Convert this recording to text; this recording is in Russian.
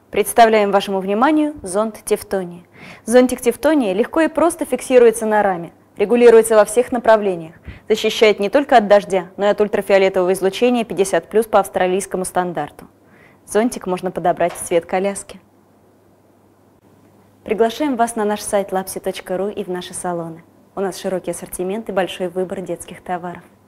Представляем вашему вниманию зонт Тевтония. Зонтик Тевтония легко и просто фиксируется на раме, регулируется во всех направлениях, защищает не только от дождя, но и от ультрафиолетового излучения 50+ по австралийскому стандарту. Зонтик можно подобрать в цвет коляски. Приглашаем вас на наш сайт lapsi.ru и в наши салоны. У нас широкий ассортимент и большой выбор детских товаров.